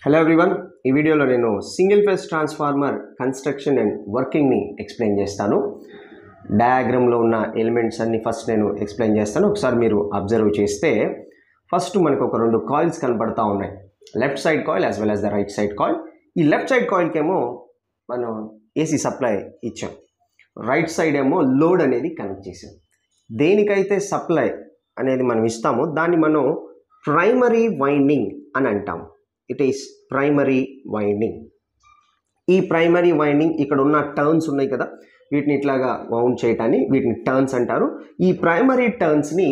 Hello everyone, ఈ వీడియోలో నేను single phase transformer construction and వర్కింగ్ని ఎక్స్ప్లెయిన్ చేస్తాను. డయాగ్రామ్లో ఉన్న ఎలిమెంట్స్ అన్ని ఫస్ట్ నేను ఎక్స్ప్లెయిన్ చేస్తాను. ఒకసారి మీరు అబ్జర్వ్ చేస్తే ఫస్ట్ మనకు ఒక రెండు కాయిల్స్ కనబడతా ఉన్నాయి. Left side coil as well as the right side coil. ఈ లెఫ్ట్ సైడ్ కాయిల్కేమో మనం ఏసీ సప్లై ఇచ్చాం, రైట్ సైడ్ ఏమో లోడ్ అనేది కనెక్ట్ చేసాం. దేనికైతే సప్లై అనేది మనం ఇస్తామో దాన్ని మనం ప్రైమరీ వైండింగ్ అని అంటాం. It is primary winding. ఈ ప్రైమరీ వైండింగ్ ఇక్కడ ఉన్న టర్న్స్ ఉన్నాయి కదా, వీటిని ఇట్లాగా వౌండ్ చేయటాన్ని వీటిని టర్న్స్ అంటారు. ఈ ప్రైమరీ టర్న్స్ని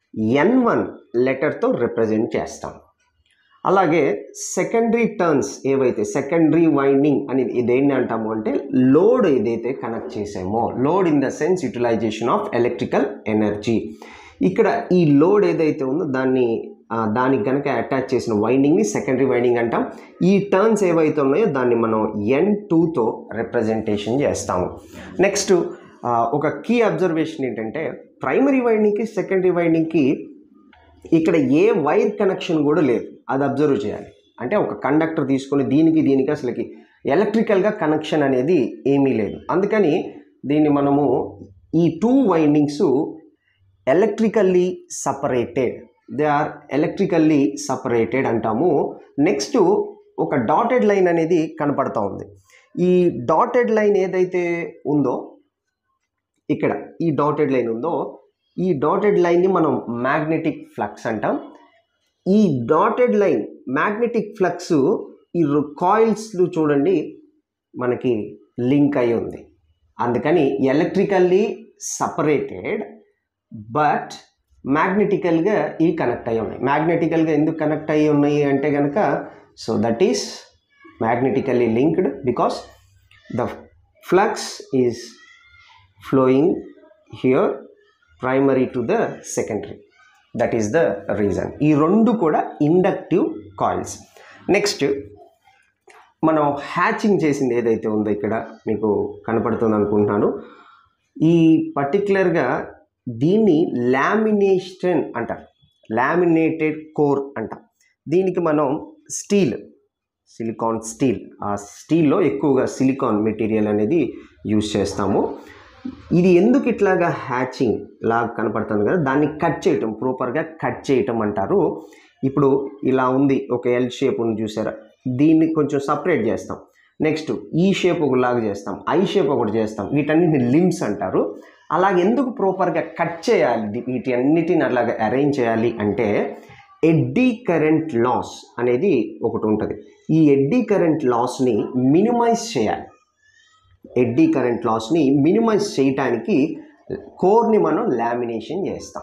N1 లెటర్తో రిప్రజెంట్ చేస్తాం. అలాగే సెకండరీ టర్న్స్ ఏవైతే సెకండరీ వైండింగ్ అనేది ఇదేంటి అంటాము అంటే లోడ్ ఏదైతే కనెక్ట్ చేసామో, load in the sense utilization of electrical energy. ఇక్కడ ఈ లోడ్ ఏదైతే ఉందో దానికి కనుక అటాచ్ చేసిన వైండింగ్ని సెకండరీ వైండింగ్ అంటాం. ఈ టర్న్స్ ఏవైతే ఉన్నాయో దాన్ని మనం N2తో రిప్రజెంటేషన్ చేస్తాము. నెక్స్ట్ ఒక కీ అబ్జర్వేషన్ ఏంటంటే ప్రైమరీ వైండింగ్కి సెకండరీ వైండింగ్కి ఇక్కడ ఏ వైర్ కనెక్షన్ కూడా లేదు, అది అబ్జర్వ్ చేయాలి. అంటే ఒక కండక్టర్ తీసుకొని దీనికి అసలుకి ఎలక్ట్రికల్గా కనెక్షన్ అనేది ఏమీ లేదు. అందుకని దీన్ని మనము ఈ two windings electrically separated, they are electrically separated అంటాము. నెక్స్ట్ ఒక డాటెడ్ లైన్ అనేది కనపడతా ఉంది. ఈ డాటెడ్ లైన్ ఏదైతే ఉందో ఇక్కడ ఈ డాటెడ్ లైన్ ఉందో ఈ డాటెడ్ లైన్ని మనం మ్యాగ్నెటిక్ ఫ్లక్స్ అంటాం. ఈ డాటెడ్ లైన్ మ్యాగ్నెటిక్ ఫ్లక్స్ ఈ కాయిల్స్లు చూడండి మనకి లింక్ అయి ఉంది. అందుకని ఎలక్ట్రికల్లీ సపరేటెడ్ బట్ మ్యాగ్నెటికల్గా ఇవి కనెక్ట్ అయ్యి ఉన్నాయి. మ్యాగ్నెటికల్గా ఎందుకు కనెక్ట్ అయ్యి ఉన్నాయి అంటే కనుక so that is magnetically linked because the flux is flowing here primary to the secondary. That is the reason. ఈ రెండు కూడా ఇండక్టివ్ కాయిల్స్. నెక్స్ట్ మనం హ్యాచింగ్ చేసింది ఏదైతే ఉందో ఇక్కడ మీకు కనపడుతుంది అనుకుంటున్నాను. ఈ పర్టిక్యులర్గా దీన్ని లామినేషన్ అంటారు, లామినేటెడ్ కోర్ అంటాం. దీనికి మనం సిలికాన్ స్టీల్, ఆ స్టీల్లో ఎక్కువగా సిలికాన్ మెటీరియల్ అనేది యూజ్ చేస్తాము. ఇది ఎందుకు ఇట్లాగా హ్యాచింగ్ లాగా కనపడుతుంది కదా, దాన్ని కట్ చేయటం, ప్రాపర్గా కట్ చేయటం అంటారు. ఇప్పుడు ఇలా ఉంది, ఒక ఎల్ షేప్ ఉంది చూసారా, దీన్ని కొంచెం సపరేట్ చేస్తాం. నెక్స్ట్ ఈ షేప్ ఒకలాగా చేస్తాం, ఐ షేప్ ఒకటి చేస్తాం. వీటన్నిటిని లిమ్స్ అంటారు. అలాగే ఎందుకు ప్రాపర్గా కట్ చేయాలి, వీటి అన్నిటిని అలాగే అరేంజ్ చేయాలి అంటే ఎడ్డీ కరెంట్ లాస్ అనేది ఒకటి ఉంటుంది. ఈ ఎడ్డీ కరెంట్ లాస్ని మినిమైజ్ చేయాలి. ఎడ్డీ కరెంట్ లాస్ని మినిమైజ్ చేయటానికి కోర్ని మనం లామినేషన్ చేస్తాం.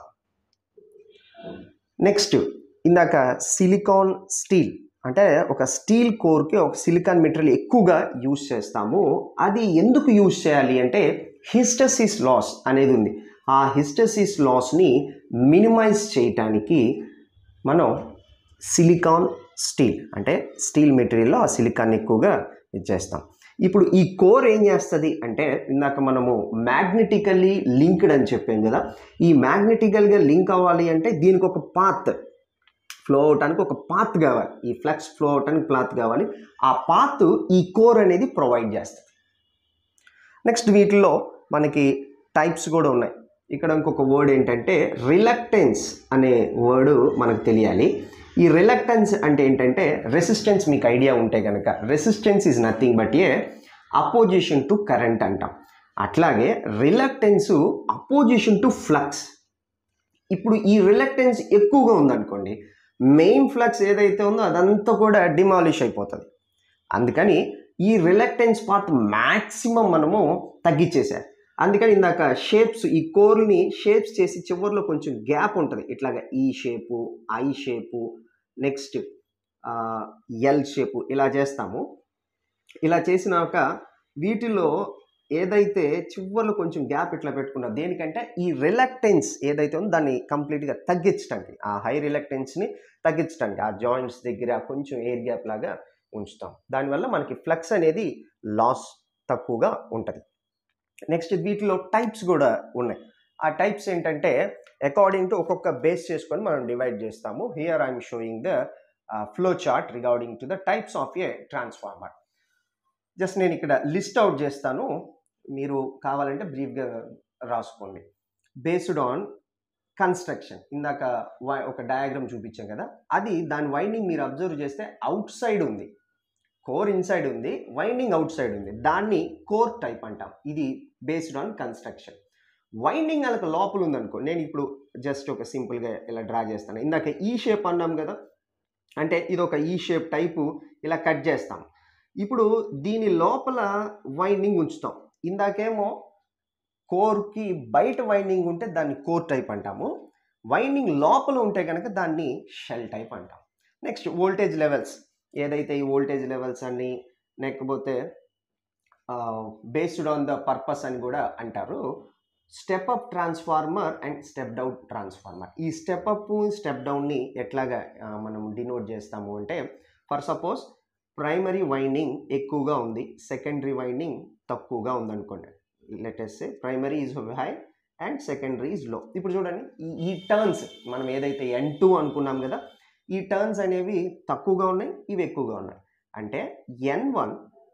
నెక్స్ట్ ఇందాక సిలికాన్ స్టీల్ అంటే ఒక స్టీల్ కోర్కి ఒక సిలికాన్ మెటీరియల్ ఎక్కువగా యూజ్ చేస్తాము. అది ఎందుకు యూజ్ చేయాలి అంటే హిస్టెసిస్ లాస్ అనేది ఉంది. ఆ హిస్టెసిస్ లాస్ని మినిమైజ్ చేయటానికి మనం సిలికాన్ స్టీల్ అంటే స్టీల్ మెటీరియల్లో ఆ సిలికాన్ ఎక్కువగా ఇచ్చేస్తాం. ఇప్పుడు ఈ కోర్ ఏం చేస్తుంది అంటే ఇందాక మనము మ్యాగ్నెటికల్లీ లింక్డ్ అని చెప్పాం కదా, ఈ మ్యాగ్నెటికల్గా లింక్ అవ్వాలి అంటే దీనికి ఒక పాత్ ఫ్లో అవటానికి ఒక పాత్ కావాలి, ఈ ఫ్లక్స్ ఫ్లో అవటానికి పాత్ కావాలి. ఆ పాత్ ఈ కోర్ అనేది ప్రొవైడ్ చేస్తుంది. నెక్స్ట్ వీటిలో మనకి టైప్స్ కూడా ఉన్నాయి. ఇక్కడ ఇంకొక వర్డ్ ఏంటంటే రిలక్టెన్స్ అనే వర్డ్ మనకు తెలియాలి. ఈ రిలక్టెన్స్ అంటే ఏంటంటే రెసిస్టెన్స్, మీకు ఐడియా ఉంటే కనుక resistance is nothing but a opposition to current అంటాం. అట్లాగే రిలక్టెన్స్ అపోజిషన్ టు ఫ్లక్స్. ఇప్పుడు ఈ రిలక్టెన్స్ ఎక్కువగా ఉందనుకోండి, మెయిన్ ఫ్లక్స్ ఏదైతే ఉందో అదంతా కూడా డిమాలిష్ అయిపోతుంది. అందుకని ఈ రిలక్టెన్స్ పార్ట్ మ్యాక్సిమం మనము తగ్గించేసారు. అందుకని ఇందాక షేప్స్, ఈ కోర్ని షేప్స్ చేసి చివరిలో కొంచెం గ్యాప్ ఉంటుంది, ఇట్లాగా ఈ shape, I shape, next L shape ఇలా చేస్తాము. ఇలా చేసినాక వీటిలో ఏదైతే చివరిలో కొంచెం గ్యాప్ ఇట్లా పెట్టుకున్నా దేనికంటే ఈ రిలక్టెన్స్ ఏదైతే ఉందో దాన్ని కంప్లీట్గా తగ్గించడానికి, ఆ హై రిలక్టెన్స్ని తగ్గించడానికి ఆ జాయింట్స్ దగ్గర కొంచెం ఎయిర్ గ్యాప్ లాగా ఉంచుతాం. దానివల్ల మనకి ఫ్లక్స్ అనేది లాస్ తక్కువగా ఉంటుంది. నెక్స్ట్ వీటిలో టైప్స్ కూడా ఉన్నాయి. ఆ టైప్స్ ఏంటంటే అకార్డింగ్ టు ఒక్కొక్క బేస్ చేసుకొని మనం డివైడ్ చేస్తాము. Here I'm showing the flow chart regarding to the types of a transformer. Just నేను ఇక్కడ లిస్ట్ అవుట్ చేస్తాను, మీరు కావాలంటే బ్రీఫ్గా రాసుకోండి. బేస్డ్ ఆన్ కన్స్ట్రక్షన్, ఇందాక ఒక డయాగ్రామ్ చూపించాం కదా, అది దాని వైండింగ్ మీరు అబ్జర్వ్ చేస్తే అవుట్ సైడ్ ఉంది, కోర్ ఇన్సైడ్ ఉంది, వైండింగ్ అవుట్ సైడ్ ఉంది, దాన్ని కోర్ టైప్ అంటాం. ఇది బేస్డ్ ఆన్ కన్స్ట్రక్షన్. వైండింగ్ వాళ్ళకి లోపల ఉందనుకో, నేను ఇప్పుడు జస్ట్ ఒక సింపుల్గా ఇలా డ్రా చేస్తాను. ఇందాక ఈ షేప్ అన్నాం కదా, అంటే ఇది ఒక ఈ షేప్ టైపు ఇలా కట్ చేస్తాం. ఇప్పుడు దీని లోపల వైండింగ్ ఉంచుతాం. ఇందాకేమో కోర్కి బయట వైండింగ్ ఉంటే దాన్ని కోర్ టైప్ అంటాము, వైండింగ్ లోపల ఉంటే కనుక దాన్ని షెల్ టైప్ అంటాం. నెక్స్ట్ వోల్టేజ్ లెవెల్స్, ఏదైతే ఈ వోల్టేజ్ లెవెల్స్ అని, లేకపోతే బేస్డ్ ఆన్ ద పర్పస్ అని కూడా అంటారు. Step up transformer and step down transformer. ఈ స్టెప్ అప్ స్టెప్ డౌన్ని ఎట్లాగా మనం డినోట్ చేస్తాము అంటే, ఫర్ సపోజ్ ప్రైమరీ వైండింగ్ ఎక్కువగా ఉంది, సెకండరీ వైండింగ్ తక్కువగా ఉందనుకోండి. Let us say primary is high and secondary is low. ఇప్పుడు చూడండి, ఈ టర్న్స్ మనం ఏదైతే N2 అనుకున్నాం కదా, ఈ టర్న్స్ అనేవి తక్కువగా ఉన్నాయి, ఇవి ఎక్కువగా ఉన్నాయి. అంటే N1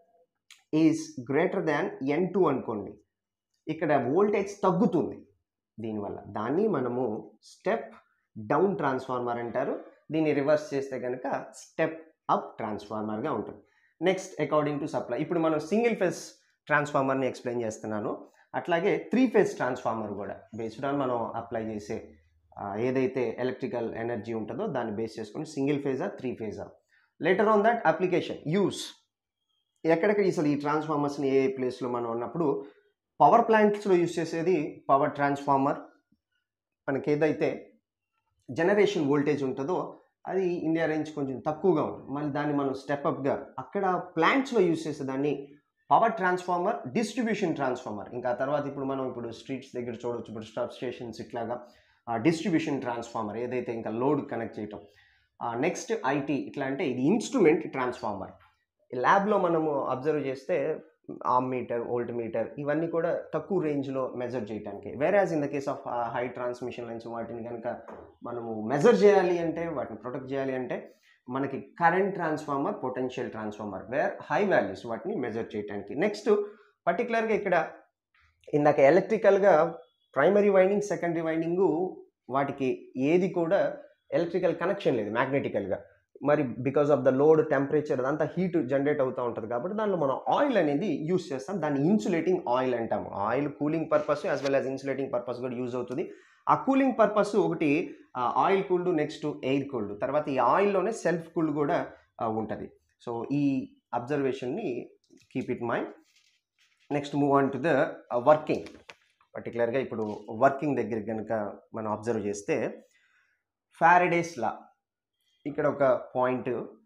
is greater than N2 అనుకోండి, ఇక్కడ వోల్టేజ్ తగ్గుతుంది దీనివల్ల. దాన్ని మనము స్టెప్ డౌన్ ట్రాన్స్ఫార్మర్ అంటారు. దీన్ని రివర్స్ చేస్తే కనుక స్టెప్ అప్ ట్రాన్స్ఫార్మర్గా ఉంటుంది. నెక్స్ట్ అకార్డింగ్ టు సప్లై, ఇప్పుడు మనం సింగిల్ ఫేజ్ ట్రాన్స్ఫార్మర్ని ఎక్స్ప్లెయిన్ చేస్తున్నాను. అట్లాగే 3 ఫేజ్ ట్రాన్స్ఫార్మర్ కూడా బేస్డ్ ఆన్ మనం అప్లై చేసే ఏదైతే ఎలక్ట్రికల్ ఎనర్జీ ఉంటుందో దాన్ని బేస్ చేసుకొని సింగిల్ ఫేజా 3 ఫేజా. Later on that application use, ఎక్కడెక్కడ అసలు ఈ ట్రాన్స్ఫార్మర్స్ని ఏ ప్లేస్లో మనం ఉన్నప్పుడు, పవర్ ప్లాంట్స్లో యూస్ చేసేది పవర్ ట్రాన్స్ఫార్మర్. మనకి ఏదైతే జనరేషన్ వోల్టేజ్ ఉంటుందో అది ఇండియా రేంజ్ కొంచెం తక్కువగా ఉంటుంది, మళ్ళీ దాన్ని మనం స్టెప్అప్గా అక్కడ ప్లాంట్స్లో యూస్ చేసేదాన్ని పవర్ ట్రాన్స్ఫార్మర్, డిస్ట్రిబ్యూషన్ ట్రాన్స్ఫార్మర్. ఇంకా తర్వాత ఇప్పుడు స్ట్రీట్స్ దగ్గర చూడవచ్చు, ఇప్పుడు సబ్ స్టేషన్స్ ఇట్లాగా డిస్ట్రిబ్యూషన్ ట్రాన్స్ఫార్మర్, ఏదైతే ఇంకా లోడ్ కనెక్ట్ చేయటం. నెక్స్ట్ ఐటీ, ఇట్లా అంటే ఇది ఇన్స్ట్రుమెంట్ ట్రాన్స్ఫార్మర్. ల్యాబ్లో మనము అబ్జర్వ్ చేస్తే ఆమ్ మీటర్, వోల్ట్ మీటర్, ఇవన్నీ కూడా తక్కువ రేంజ్లో మెజర్ చేయడానికి. Whereas in the case of high transmission lines, వాటిని కనుక మనము మెజర్ చేయాలి అంటే, వాటిని ప్రొటెక్ట్ చేయాలి అంటే మనకి current transformer, potential transformer, where high values వాటిని మెజర్ చేయడానికి. నెక్స్ట్ పర్టికులర్గా ఇక్కడ ఇందాక ఎలక్ట్రికల్గా ప్రైమరీ వైండింగ్, సెకండరీ వైండింగు, వాటికి ఏది కూడా ఎలక్ట్రికల్ కనెక్షన్ లేదు మ్యాగ్నెటికల్గా. మరి because of the load, temperature, అదంతా హీట్ జనరేట్ అవుతూ ఉంటుంది కాబట్టి దానిలో మనం ఆయిల్ అనేది యూస్ చేస్తాం. దాన్ని ఇన్సులేటింగ్ ఆయిల్ అంటాము. Oil cooling purpose as well as insulating purpose కూడా యూజ్ అవుతుంది. ఆ కూలింగ్ పర్పస్ ఒకటి oil cooled, next air cooled, తర్వాత ఈ ఆయిల్లోనే సెల్ఫ్ కూల్డ్ కూడా ఉంటుంది. సో ఈ అబ్జర్వేషన్ని keep it mind. Next move on to the working. పర్టికులర్గా ఇప్పుడు వర్కింగ్ దగ్గర కనుక మనం అబ్జర్వ్ చేస్తే, ఫారడేస్ లా, ఇక్కడ ఒక పాయింట్,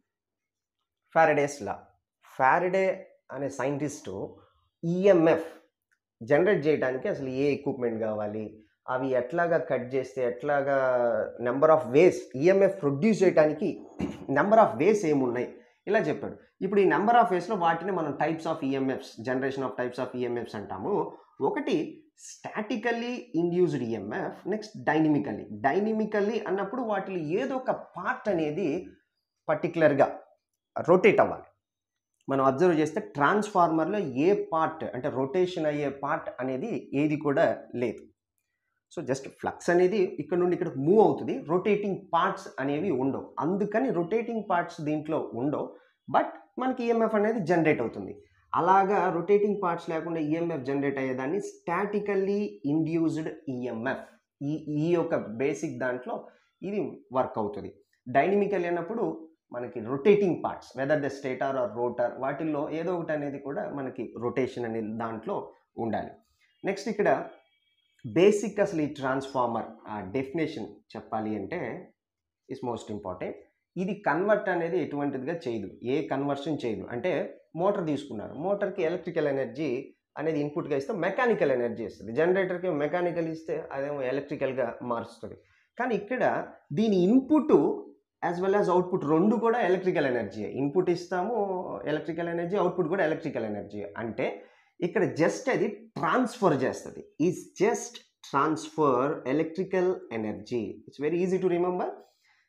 ఫారడేస్ లా. ఫారడే అనే సైంటిస్టు ఈఎంఎఫ్ జనరేట్ చేయడానికి అసలు ఏ ఎక్విప్మెంట్ కావాలి, అవి ఎట్లాగా కట్ చేస్తే ఎట్లాగా number of ways, EMF produce చేయడానికి నెంబర్ ఆఫ్ వేస్ ఏమున్నాయి ఇలా చెప్పాడు. ఇప్పుడు ఈ నెంబర్ ఆఫ్ వేస్లో వాటిని మనం types of EMFs, generation of types of EMFs అంటాము. ఒకటి statically induced EMF, next dynamically అన్నప్పుడు వాటిలో ఏదో ఒక పార్ట్ అనేది పర్టికులర్గా రొటేట్ అవ్వాలి. మనం అబ్జర్వ్ చేస్తే ట్రాన్స్ఫార్మర్లో ఏ పార్ట్ అంటే రొటేషన్ అయ్యే పార్ట్ అనేది ఏది కూడా లేదు. సో జస్ట్ ఫ్లక్స్ అనేది ఇక్కడ నుండి ఇక్కడ మూవ్ అవుతుంది, రొటేటింగ్ పార్ట్స్ అనేవి ఉండవు. అందుకని రొటేటింగ్ పార్ట్స్ దీంట్లో ఉండవు, బట్ మనకి ఈఎంఎఫ్ అనేది జనరేట్ అవుతుంది. అలాగా రొటేటింగ్ పార్ట్స్ లేకుండా ఈఎంఎఫ్ జనరేట్ అయ్యేదాన్ని స్టాటికల్లీ ఇండ్యూస్డ్ ఈఎంఎఫ్. ఈ యొక్క బేసిక్ దాంట్లో ఇది వర్క్ అవుతుంది. డైనమికల్ అన్నప్పుడు మనకి rotating parts, whether the stator or rotor, వాటిల్లో ఏదో ఒకటి అనేది కూడా మనకి రొటేషన్ అనేది దాంట్లో ఉండాలి. నెక్స్ట్ ఇక్కడ బేసిక్ అసలు ఈ ట్రాన్స్ఫార్మర్ డెఫినేషన్ చెప్పాలి అంటే ఇస్ మోస్ట్ ఇంపార్టెంట్. ఇది కన్వర్ట్ అనేది ఎటువంటిదిగా చేయదు, ఏ కన్వర్షన్ చేయదు. అంటే మోటార్ తీసుకున్నారు, మోటార్కి ఎలక్ట్రికల్ ఎనర్జీ అనేది ఇన్పుట్గా ఇస్తే మెకానికల్ ఎనర్జీ ఇస్తుంది. జనరేటర్కి మెకానికల్ ఇస్తే అదేమో ఎలక్ట్రికల్గా మారుస్తుంది. కానీ ఇక్కడ దీని input as well as output రెండు కూడా ఎలక్ట్రికల్ ఎనర్జీ. ఇన్పుట్ ఇస్తాము ఎలక్ట్రికల్ ఎనర్జీ, అవుట్పుట్ కూడా ఎలక్ట్రికల్ ఎనర్జీ. అంటే ఇక్కడ జస్ట్ అది ట్రాన్స్ఫర్ చేస్తుంది, is just transfer electrical energy. It's very easy to remember.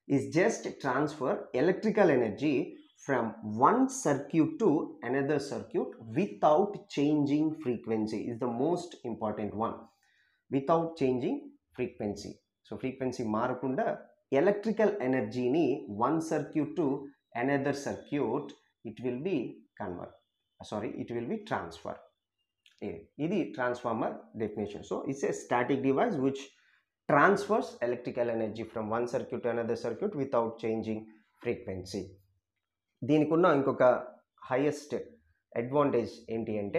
is just transfer electrical energy from one circuit to another circuit without changing frequency is the most important one. Without changing frequency. So frequency మారకుండా electrical energy ni one circuit to another circuit it will be transfer. ఇది transformer definition. So it's a static device which transfers electrical energy from one circuit to another circuit without changing frequency. దీనికి ఉన్న ఇంకొక highest advantage ఏంటి అంటే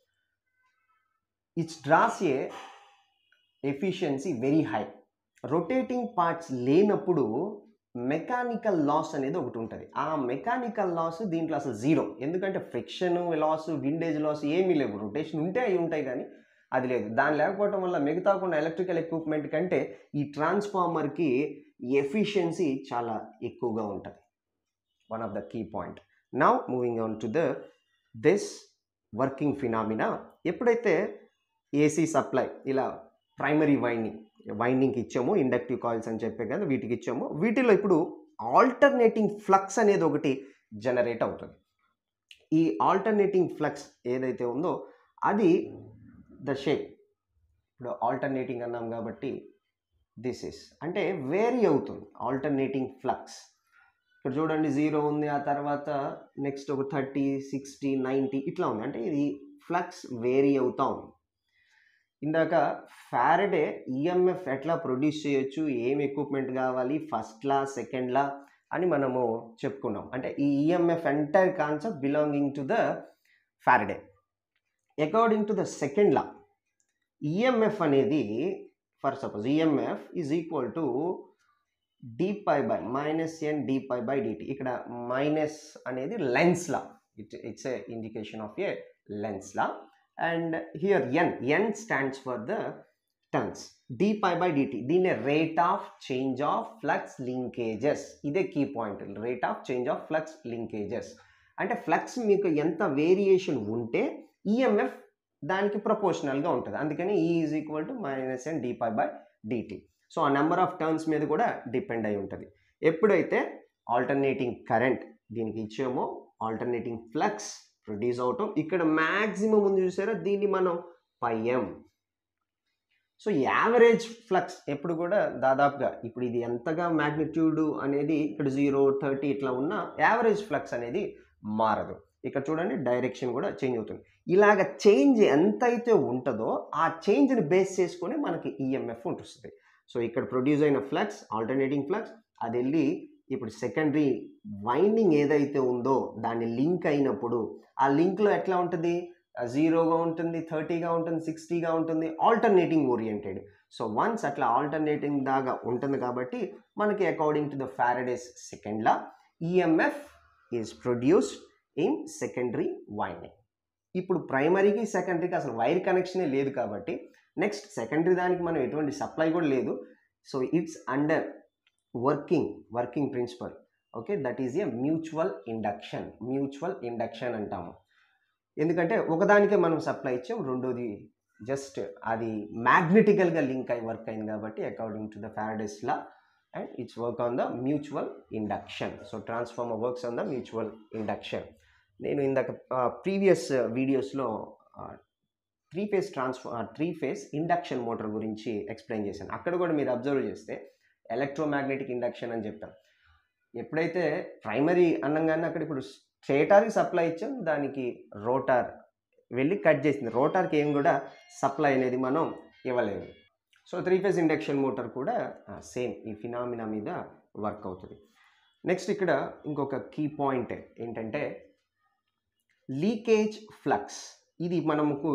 it's draws a efficiency very high. Rotating parts లేనప్పుడు mechanical loss అనేది ఒకటి ఉంటుంది. ఆ మెకానికల్ లాస్ దీంట్లో అసలు జీరో. ఎందుకంటే ఫ్రిక్షన్ లాస్, విండేజ్ లాస్ ఏమీ లేవు. రొటేషన్ ఉంటే అవి ఉంటాయి కానీ అది లేదు. దాని లేకపోవడం వల్ల మిగతా కొన్ని ఎలక్ట్రికల్ ఎక్విప్మెంట్ కంటే ఈ ట్రాన్స్ఫార్మర్కి ఎఫిషియన్సీ చాలా ఎక్కువగా ఉంటుంది. One of the key point. Now moving on to this working phenomena. ఎప్పుడైతే ఏసీ సప్లై ఇలా ప్రైమరీ వైండింగ్కి ఇచ్చామో, ఇండక్టివ్ కాయిల్స్ అని చెప్పే కదా వీటికి ఇచ్చామో, వీటిలో ఇప్పుడు ఆల్టర్నేటింగ్ ఫ్లక్స్ అనేది ఒకటి జనరేట్ అవుతుంది. ఈ ఆల్టర్నేటింగ్ ఫ్లక్స్ ఏదైతే ఉందో అది ద షేప్. ఇప్పుడు ఆల్టర్నేటింగ్ అన్నాం కాబట్టి దిస్ ఇస్ అంటే వేరీ అవుతుంది ఆల్టర్నేటింగ్ ఫ్లక్స్. ఇక్కడ చూడండి 0 ఉంది, ఆ తర్వాత నెక్స్ట్ ఒక 30, 60, 90 ఇట్లా ఉంది. అంటే ఇది ఫ్లక్స్ వేరీ అవుతూ ఉంది. ఇందాక ఫారడే ఈఎంఎఫ్ ఎట్లా ప్రొడ్యూస్ చేయొచ్చు, ఏం ఎక్విప్మెంట్ కావాలి, ఫస్ట్ లా, సెకండ్ లా అని మనము చెప్పుకున్నాం. అంటే ఈ EMF entire concept belonging to the Faraday. According to the second law EMF అనేది, for suppose EMF is equal to dpi by minus n dpi by dt. ఇక్కడ మైనస్ అనేది Lenz law, it's a indication of a Lenz law. And here n stands for the turns. dpi by dt దీని rate of change of flux linkages. ఇదే key point, rate of change of flux linkages. అంటే flux మీకు ఎంత variation ఉంటే EMF దానికి ప్రపోర్షనల్గా ఉంటుంది. అందుకని E is equal to minus n dpi by dt. So ఆ నెంబర్ ఆఫ్ టర్న్స్ మీద కూడా డిపెండ్ అయి ఉంటుంది. ఎప్పుడైతే ఆల్టర్నేటింగ్ కరెంట్ దీనికి ఇచ్చామో ఆల్టర్నేటింగ్ ఫ్లక్స్ ప్రొడ్యూస్ అవటం, ఇక్కడ మ్యాక్సిమం ఉంది చూసారా, దీన్ని మనం πm. సో యావరేజ్ ఫ్లక్స్ ఎప్పుడు కూడా దాదాపుగా ఇప్పుడు ఇది ఎంతగా మ్యాగ్నిట్యూడ్ అనేది ఇక్కడ 0, 30 ఇట్లా ఉన్న యావరేజ్ ఫ్లక్స్ అనేది మారదు. ఇక్కడ చూడండి డైరెక్షన్ కూడా చేంజ్ అవుతుంది. ఇలాగ చేంజ్ ఎంతైతే ఉంటుందో ఆ చేంజ్ని బేస్ చేసుకొని మనకి ఈఎంఎఫ్ ఉంటుంది. సో ఇక్కడ ప్రొడ్యూస్ అయిన ఫ్లక్స్, ఆల్టర్నేటింగ్ ఫ్లక్స్, అది వెళ్ళి ఇప్పుడు సెకండరీ వైండింగ్ ఏదైతే ఉందో దాన్ని లింక్ అయినప్పుడు ఆ లింక్లో ఎట్లా ఉంటుంది, 0గా ఉంటుంది, 30గా ఉంటుంది, 60గా ఉంటుంది, ఆల్టర్నేటింగ్ ఓరియంటెడ్. సో వన్స్ అట్లా ఆల్టర్నేటింగ్ దాకా ఉంటుంది కాబట్టి మనకి according to the Faraday's second law EMF is produced in secondary winding. ఇప్పుడు ప్రైమరీకి సెకండరీకి అసలు వైర్ కనెక్షనే లేదు కాబట్టి నెక్స్ట్ సెకండరీ దానికి మనం ఎటువంటి సప్లై కూడా లేదు. So it's under working principle. Okay, that is a mutual induction అంటాము. ఎందుకంటే ఒకదానికే మనం సప్లై ఇచ్చాం, రెండోది జస్ట్ అది మ్యాగ్నెటికల్గా లింక్ అయి వర్క్ అయింది కాబట్టి according to the Faraday's law and it's work on the mutual induction. So transformer works on the mutual induction. నేను ఇందాక ప్రీవియస్ వీడియోస్లో త్రీ ఫేస్ ఇండక్షన్ మోటార్ గురించి ఎక్స్ప్లెయిన్ చేశాను. అక్కడ కూడా మీరు అబ్జర్వ్ చేస్తే ఎలక్ట్రోమాగ్నెటిక్ ఇండక్షన్ అని చెప్తాను. ఎప్పుడైతే ప్రైమరీ అన్నంగానే అక్కడ ఇప్పుడు స్టేటార్కి సప్లై ఇచ్చాం, దానికి రోటార్ వెళ్ళి కట్ చేసింది. రోటార్కి ఏం కూడా సప్లై అనేది మనం ఇవ్వలేదు. సో 3 ఫేజ్ ఇండక్షన్ మోటార్ కూడా సేమ్ ఈ ఫినామినా మీద వర్క్ అవుతుంది. నెక్స్ట్ ఇక్కడ ఇంకొక కీ పాయింట్ ఏంటంటే లీకేజ్ ఫ్లక్స్. ఇది మనకు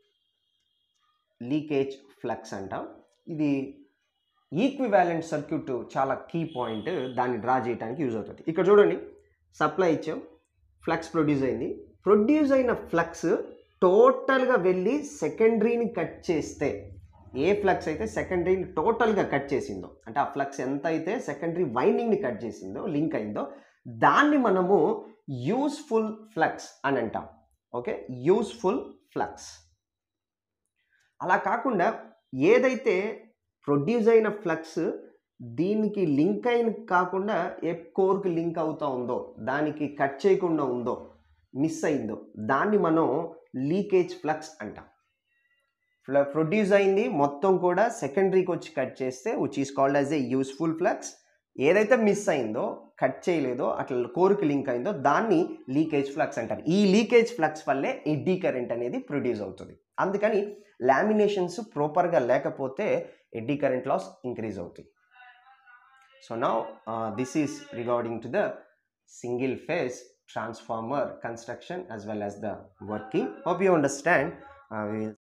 లీకేజ్ ఫ్లక్స్ అంటాం. ఇది ఈక్వివాలెంట్ సర్క్యూట్ చాలా కీ పాయింట్, దాన్ని డ్రా చేయడానికి యూజ్ అవుతుంది. ఇక్కడ చూడండి సప్లై ఇచ్చాం, ఫ్లక్స్ ప్రొడ్యూస్ అయింది. ప్రొడ్యూస్ అయిన ఫ్లక్స్ టోటల్గా వెళ్ళి సెకండరీని కట్ చేస్తే, ఏ ఫ్లక్స్ అయితే సెకండరీని టోటల్గా కట్ చేసిందో, అంటే ఆ ఫ్లక్స్ ఎంత అయితే సెకండరీ వైండింగ్ని కట్ చేసిందో, లింక్ అయిందో, దాన్ని మనము యూస్ఫుల్ ఫ్లక్స్ అని అంటాం. Okay, useful flux. అలా కాకుండా ఏదైతే ప్రొడ్యూస్ అయిన ఫ్లక్స్ దీనికి లింక్ అయిన కాకుండా ఏ కోర్కి లింక్ అవుతూ ఉందో, దానికి కట్ చేయకుండా ఉందో, మిస్ అయిందో, దాన్ని మనం లీకేజ్ ఫ్లక్స్ అంటాం. ప్రొడ్యూస్ అయింది మొత్తం కూడా సెకండరీకి వచ్చి కట్ చేస్తే which is called as a useful flux. ఏదైతే మిస్ అయిందో, కట్ చేయలేదో, అట్లా కోర్కి లింక్ అయిందో దాన్ని లీకేజ్ ఫ్లక్స్ అంటారు. ఈ లీకేజ్ ఫ్లక్స్ వల్లే ఎడ్డీ కరెంట్ అనేది ప్రొడ్యూస్ అవుతుంది. అందుకని లామినేషన్స్ ప్రాపర్గా లేకపోతే ఎడ్డీ కరెంట్ లాస్ ఇంక్రీజ్ అవుతుంది. So now this is regarding to the single phase transformer construction as well as the working. Hope you understand. We will